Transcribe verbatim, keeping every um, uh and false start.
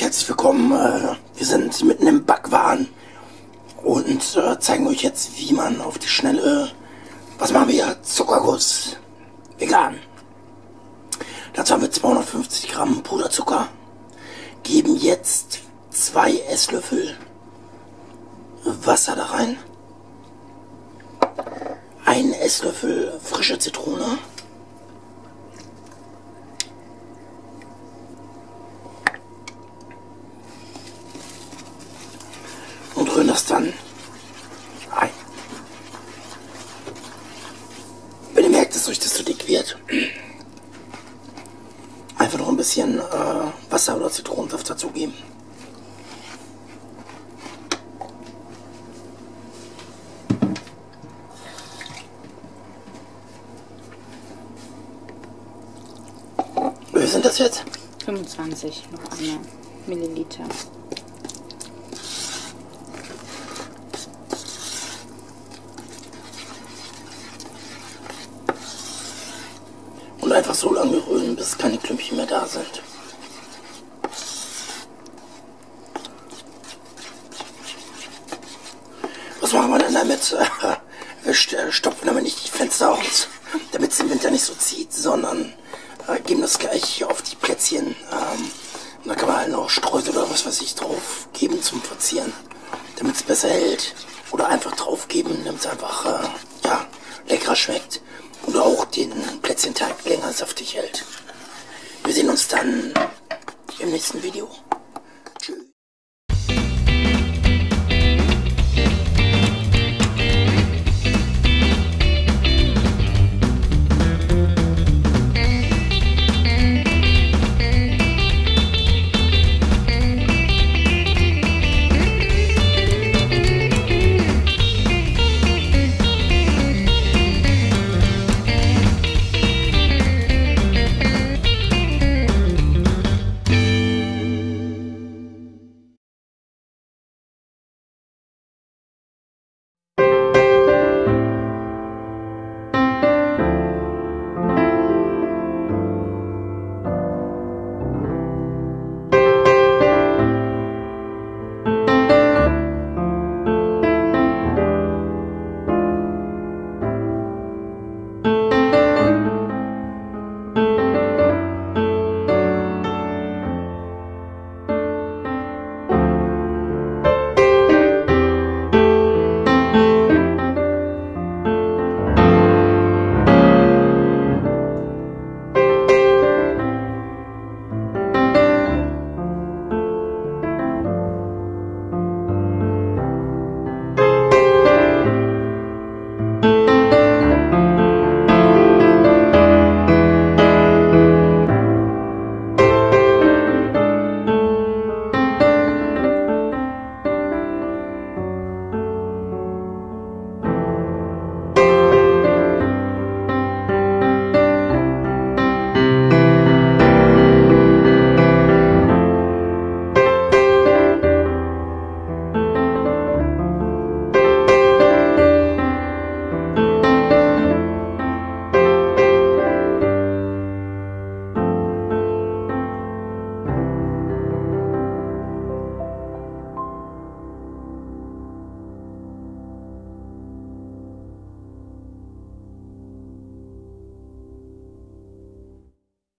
herzlich willkommen. Äh, wir sind mitten im Backwaren und äh, zeigen euch jetzt, wie man auf die Schnelle, was machen wir? Zuckerguss, vegan. Dazu haben wir zweihundertfünfzig Gramm Puderzucker, geben jetzt zwei Esslöffel Wasser da rein, einen Esslöffel frische Zitrone, und rühren das dann ein. Wenn ihr merkt, dass euch das zu dick wird, einfach noch ein bisschen äh, Wasser oder Zitronensaft dazugeben. Wie sind das jetzt? fünfundzwanzig, noch eine Milliliter. Und einfach so lange rühren, bis keine Klümpchen mehr da sind. Was machen wir denn damit? Wir stopfen aber nicht die Fenster aus, damit es im Winter nicht so zieht, sondern äh, geben das gleich auf die Plätzchen. Ähm, und da kann man halt noch Streusel oder was weiß ich drauf geben zum Verzieren, damit es besser hält. Oder einfach drauf geben, damit es einfach äh, ja, leckerer schmeckt. Oder auch den Plätzchenteig länger saftig hält. Wir sehen uns dann im nächsten Video.